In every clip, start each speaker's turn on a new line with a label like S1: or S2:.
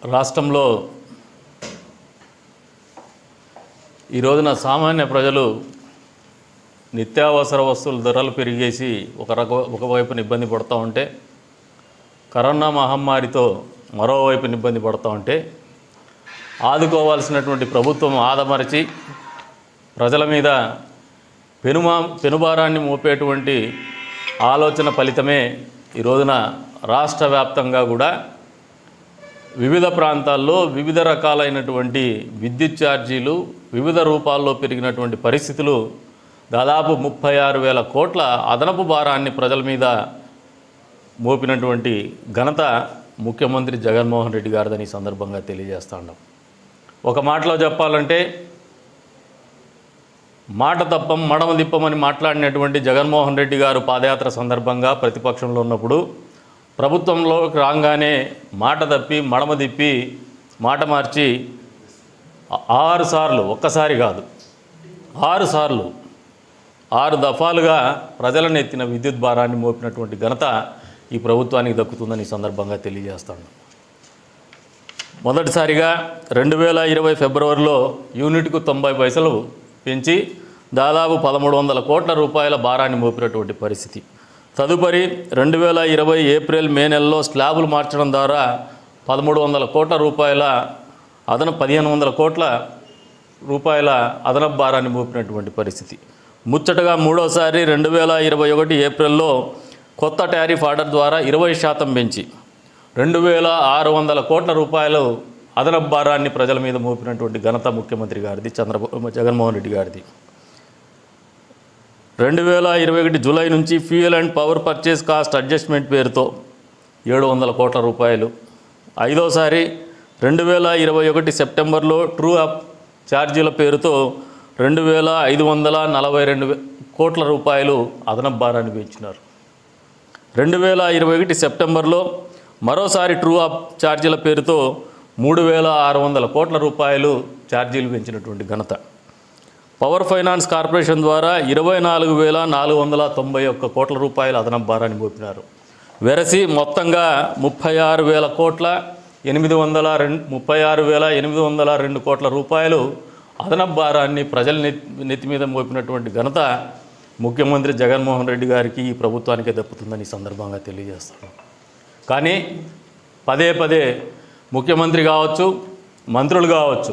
S1: రాష్ట్రంలో ఈ రోజున సామాన్య ప్రజలు నిత్యావసర వస్తువుల ధరలు పెరిగేసి ఒకవైపున ఇబ్బంది పడుతూ ఉంటే, కరోనా మహమ్మారితో మరోవైపున ఇబ్బంది పడుతూ ఉంటే ఆదుకోవాల్సినటువంటి ప్రభుత్వం ఆదమరచి ప్రజల మీద పెనుభారాన్ని మోపేటువంటి ఆలోచన ఫలితమే ఈ రోజున రాష్ట్ర వ్యాప్తంగా కూడా వివిధ ప్రాంతాల్లో వివిధ రకాలైనటువంటి విద్యుత్ ఛార్జీలు వివిధ రూపాల్లో పెరిగినటువంటి పరిస్థితులు దాదాపు 36,000 కోట్ల అదనపు భారాన్ని ప్రజల మీద మోపినటువంటి ఘనత ముఖ్యమంత్రి జగన్మోహన్ రెడ్డి గారిదని సందర్భంగా తెలియజేస్తున్నాం. ఒక మాటలో చెప్పాలంటే మాట తప్పం మడమ దిప్పమని మాట్లాడినటువంటి జగన్మోహన్ రెడ్డి గారు పాదయాత్ర సందర్భంగా ప్రతిపక్షంలో ఉన్నప్పుడు ప్రభుత్వంలోకి రాగానే మాట తప్పి మడమ తిప్పి మాట మార్చి 6 సార్లు, ఒక్కసారి కాదు 6 సార్లు 6 దఫాలుగా ప్రజలను ఎత్తిన విద్యుత్ భారాన్ని మోపినటువంటి ఘనత ఈ ప్రభుత్వానికి దక్కుతుందని ఈ సందర్భంగా తెలియజేస్తాను. మొదటిసారిగా 2020 ఫిబ్రవరిలో యూనిట్కు 90 పైసలు పెంచి దాదాపు 1,300 కోట్ల రూపాయల భారాన్ని మోపినటువంటి పరిస్థితి. తదుపరి 2020 ఏప్రిల్ మే నెలలో స్లాబులు మార్చడం ద్వారా 1,300 కోట్ల రూపాయల 1,500 కోట్ల రూపాయల అదనపు భారాన్ని మోపినటువంటి పరిస్థితి. ముచ్చటగా మూడోసారి 2021 ఏప్రిల్లో కొత్త టారిఫ్ ఆర్డర్ ద్వారా 20% పెంచి 2,600 కోట్ల రూపాయలు అదనపు భారాన్ని ప్రజల మీద మోపినటువంటి ఘనత ముఖ్యమంత్రి గారిది, జగన్మోహన్ రెడ్డి గారిది. 2021 జూలై నుంచి fuel and power purchase cost adjustment పేరుతో 700 కోట్ల రూపాయలు. ఐదోసారి 2021 సెప్టెంబర్లో ట్రూ అప్ ఛార్జీల పేరుతో 2,542 కోట్ల రూపాయలు అదనపు భారాన్ని పెంచినారు. 2021 సెప్టెంబర్లో మరోసారి ట్రూ అప్ ఛార్జీల పేరుతో 3,600 కోట్ల రూపాయలు ఛార్జీలు పెంచినటువంటి ఘనత. పవర్ ఫైనాన్స్ కార్పొరేషన్ ద్వారా 24,491 కోట్ల రూపాయల అదనపు భారాన్ని మోపినారు. వెరసి మొత్తంగా 36,802 కోట్ల రూపాయలు అదనపు భారాన్ని ప్రజల నెత్తి మీద మోపినటువంటి ఘనత ముఖ్యమంత్రి జగన్మోహన్ రెడ్డి గారికి ఈ ప్రభుత్వానికే దక్కుతుందని ఈ సందర్భంగా తెలియజేస్తాను. కానీ పదే పదే ముఖ్యమంత్రి కావచ్చు, మంత్రులు కావచ్చు,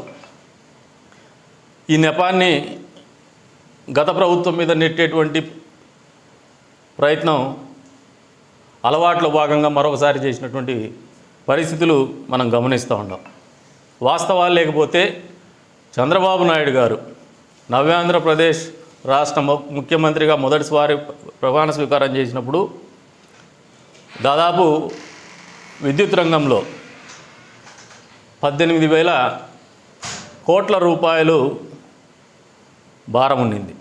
S1: ఈ నెపాన్ని గత ప్రభుత్వం మీద నెట్టేటువంటి ప్రయత్నం అలవాట్లో భాగంగా మరొకసారి చేసినటువంటి పరిస్థితులు మనం గమనిస్తూ ఉన్నాం. వాస్తవాలు లేకపోతే చంద్రబాబు నాయుడు గారు నవ్యాంధ్రప్రదేశ్ రాష్ట్ర ముఖ్యమంత్రిగా మొదటిసారి ప్రమాణ స్వీకారం చేసినప్పుడు దాదాపు విద్యుత్ రంగంలో 18,000 కోట్ల రూపాయలు భారం ఉండింది.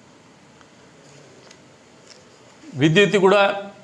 S1: విద్యుత్ కూడా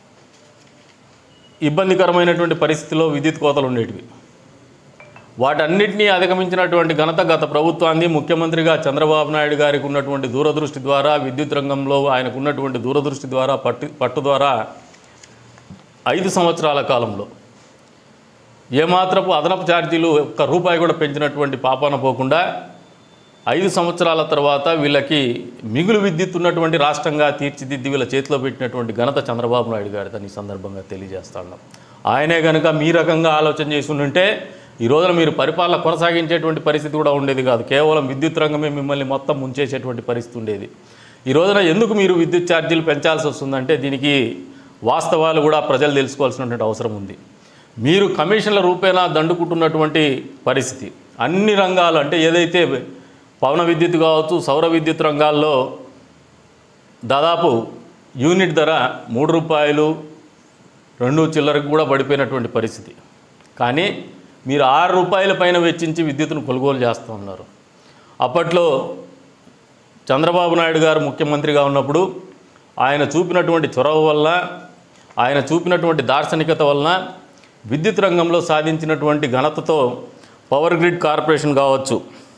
S1: ఇబ్బందికరమైనటువంటి పరిస్థితిలో విద్యుత్ కోతలు ఉండేటివి. వాటన్నిటినీ అధిగమించినటువంటి ఘనత గత ప్రభుత్వాన్ని ముఖ్యమంత్రిగా చంద్రబాబు నాయుడు గారికి ఉన్నటువంటి దూరదృష్టి ద్వారా, విద్యుత్ రంగంలో ఆయనకు ఉన్నటువంటి దూరదృష్టి ద్వారా, పట్టు ద్వారా 5 సంవత్సరాల కాలంలో ఏమాత్రపు అదనపు ఛార్జీలు ఒక్క రూపాయి కూడా పెంచినటువంటి పాపాన పోకుండా 5 సంవత్సరాల తర్వాత వీళ్ళకి మిగులు విద్యుత్ ఉన్నటువంటి రాష్ట్రంగా తీర్చిదిద్ది వీళ్ళ చేతిలో పెట్టినటువంటి ఘనత చంద్రబాబు నాయుడు గారిదని ఈ సందర్భంగా తెలియజేస్తున్నాం. ఆయనే కనుక మీ రకంగా ఆలోచన చేసి ఉంటే ఈ రోజున మీరు పరిపాలన కొనసాగించేటువంటి పరిస్థితి కూడా ఉండేది కాదు. కేవలం విద్యుత్ రంగమే మిమ్మల్ని మొత్తం ముంచేసేటువంటి పరిస్థితి ఉండేది. ఈ రోజున ఎందుకు మీరు విద్యుత్ ఛార్జీలు పెంచాల్సి వస్తుందంటే దీనికి వాస్తవాలు కూడా ప్రజలు తెలుసుకోవాల్సినటువంటి అవసరం ఉంది. మీరు కమిషన్ల రూపేణా దండుకుంటున్నటువంటి పరిస్థితి అన్ని రంగాలు, అంటే ఏదైతే పవన విద్యుత్ కావచ్చు, సౌర విద్యుత్ రంగాల్లో దాదాపు యూనిట్ ధర 3 రూపాయలు 2 చిల్లరకు కూడా పడిపోయినటువంటి పరిస్థితి. కానీ మీరు 6 రూపాయల పైన వెచ్చించి విద్యుత్తును కొనుగోలు చేస్తూ ఉన్నారు. అప్పట్లో చంద్రబాబు నాయుడు గారు ముఖ్యమంత్రిగా ఉన్నప్పుడు ఆయన చూపినటువంటి చొరవ వల్ల, ఆయన చూపినటువంటి దార్శనికత వలన విద్యుత్ రంగంలో సాధించినటువంటి ఘనతతో పవర్ గ్రిడ్ కార్పొరేషన్ కావచ్చు,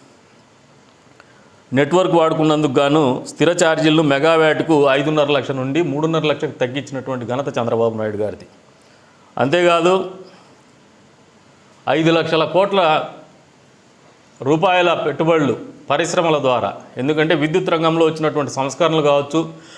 S1: నెట్వర్క్ వాడుకున్నందుకు గాను స్థిర ఛార్జీలను మెగావాట్కు 5.5 లక్షల నుండి 3.5 లక్షలకు తగ్గించినటువంటి ఘనత చంద్రబాబు నాయుడు గారిది. అంతేకాదు 5 లక్షల కోట్ల రూపాయల పెట్టుబడులు పరిశ్రమల ద్వారా, ఎందుకంటే విద్యుత్ రంగంలో వచ్చినటువంటి సంస్కరణలు కావచ్చు,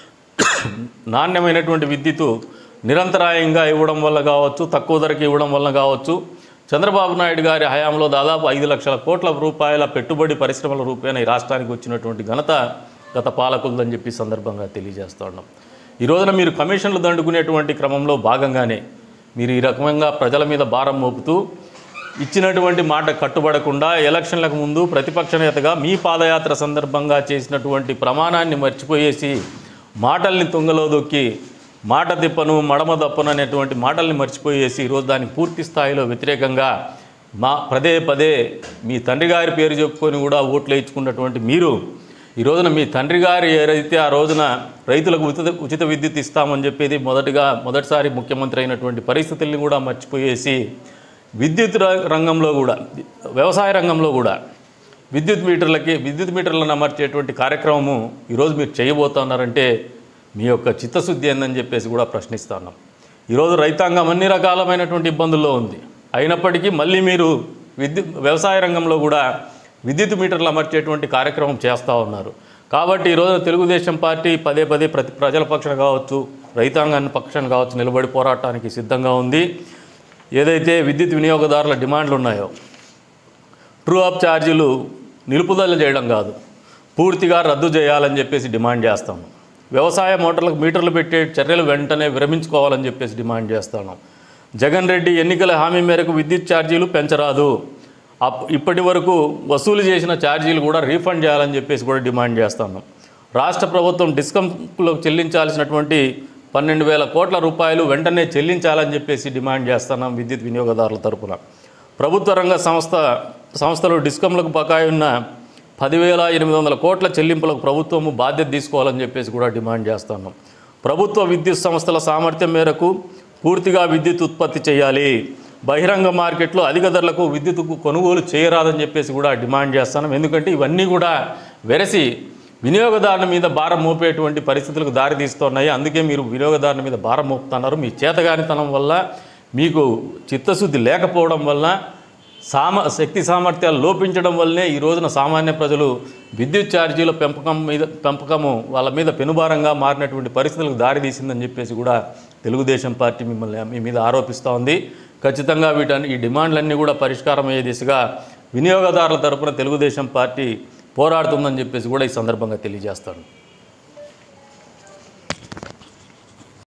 S1: నాణ్యమైనటువంటి విద్యుత్తు నిరంతరాయంగా ఇవ్వడం వల్ల కావచ్చు, తక్కువ ధరకి ఇవ్వడం వల్ల కావచ్చు, చంద్రబాబు నాయుడు గారి హయాంలో దాదాపు 5 లక్షల కోట్ల రూపాయల పెట్టుబడి పరిశ్రమల రూపేణ ఈ రాష్ట్రానికి వచ్చినటువంటి ఘనత గత పాలకులదని చెప్పి సందర్భంగా తెలియజేస్తూ ఉన్నాం. ఈ రోజున మీరు కమిషన్లు దండుకునేటువంటి క్రమంలో భాగంగానే మీరు ఈ రకంగా ప్రజల మీద భారం మోపుతూ ఇచ్చినటువంటి మాట కట్టుబడకుండా ఎలక్షన్లకు ముందు ప్రతిపక్ష నేతగా మీ పాదయాత్ర సందర్భంగా చేసినటువంటి ప్రమాణాన్ని మర్చిపోయేసి మాటల్ని తుంగలో దొక్కి మాట తిప్పను మడమ దప్పను అనేటువంటి మాటల్ని మర్చిపోయేసి ఈరోజు దానికి పూర్తి స్థాయిలో వ్యతిరేకంగా పదే పదే మీ తండ్రి గారి పేరు చెప్పుకొని కూడా ఓట్లు వేయించుకున్నటువంటి మీరు ఈ రోజున మీ తండ్రి గారు ఏదైతే ఆ రోజున రైతులకు ఉచిత విద్యుత్ ఇస్తామని చెప్పేది మొదటిసారి ముఖ్యమంత్రి అయినటువంటి పరిస్థితుల్ని కూడా మర్చిపోయేసి విద్యుత్ రంగంలో కూడా, వ్యవసాయ రంగంలో కూడా విద్యుత్ మీటర్లను అమర్చేటువంటి కార్యక్రమము ఈరోజు మీరు చేయబోతున్నారంటే మీ యొక్క చిత్తశుద్ధి ఏందని చెప్పేసి కూడా ప్రశ్నిస్తున్నాం. ఈరోజు రైతాంగం అన్ని రకాలమైనటువంటి ఇబ్బందుల్లో ఉంది. అయినప్పటికీ మళ్ళీ మీరు వ్యవసాయ రంగంలో కూడా విద్యుత్ మీటర్లు అమర్చేటువంటి కార్యక్రమం చేస్తూ ఉన్నారు. కాబట్టి ఈరోజు తెలుగుదేశం పార్టీ పదే పదే ప్రజల పక్షాన కావచ్చు, రైతాంగాన్ని పక్షాన కావచ్చు నిలబడి పోరాటానికి సిద్ధంగా ఉంది. ఏదైతే విద్యుత్ వినియోగదారుల డిమాండ్లు ఉన్నాయో, ట్రూ అప్ ఛార్జీలు నిలుపుదల చేయడం కాదు, పూర్తిగా రద్దు చేయాలని చెప్పేసి డిమాండ్ చేస్తాము. వ్యవసాయ మోటార్లకు మీటర్లు పెట్టే చర్యలు వెంటనే విరమించుకోవాలని చెప్పేసి డిమాండ్ చేస్తాను. జగన్ రెడ్డి ఎన్నికల హామీ మేరకు విద్యుత్ ఛార్జీలు పెంచరాదు, ఇప్పటి వరకు వసూలు చేసిన ఛార్జీలు కూడా రీఫండ్ చేయాలని చెప్పేసి కూడా డిమాండ్ చేస్తాను. రాష్ట్ర ప్రభుత్వం డిస్కంలో చెల్లించాల్సినటువంటి 12,000 కోట్ల రూపాయలు వెంటనే చెల్లించాలని చెప్పేసి డిమాండ్ చేస్తున్నాం విద్యుత్ వినియోగదారుల తరపున. ప్రభుత్వ రంగ సంస్థలు డిస్కంలకు బకాయి ఉన్న 10,800 కోట్ల చెల్లింపులకు ప్రభుత్వము బాధ్యత తీసుకోవాలని చెప్పేసి కూడా డిమాండ్ చేస్తున్నాం. ప్రభుత్వ విద్యుత్ సంస్థల సామర్థ్యం మేరకు పూర్తిగా విద్యుత్ ఉత్పత్తి చేయాలి, బహిరంగ మార్కెట్లో అధిక ధరలకు విద్యుత్కు కొనుగోలు చేయరాదని చెప్పేసి కూడా డిమాండ్ చేస్తున్నాం. ఎందుకంటే ఇవన్నీ కూడా వెరసి వినియోగదారుల మీద భారం మోపేటువంటి పరిస్థితులకు దారితీస్తున్నాయి. అందుకే మీరు వినియోగదారుల మీద భారం మోపుతున్నారు. మీ చేతగానితనం వల్ల, మీకు చిత్తశుద్ధి లేకపోవడం వల్ల, శక్తి సామర్థ్యాలు లోపించడం వల్లనే ఈ రోజున సామాన్య ప్రజలు విద్యుత్ ఛార్జీల పెంపకము వాళ్ళ మీద పెనుభారంగా మారినటువంటి పరిస్థితులకు దారితీసిందని చెప్పేసి కూడా తెలుగుదేశం పార్టీ మీ మీద ఆరోపిస్తూ ఉంది. ఖచ్చితంగా ఈ డిమాండ్లన్నీ కూడా పరిష్కారం అయ్యే దిశగా వినియోగదారుల తరపున తెలుగుదేశం పార్టీ పోరాడుతుందని చెప్పేసి కూడా ఈ సందర్భంగా తెలియజేస్తాను.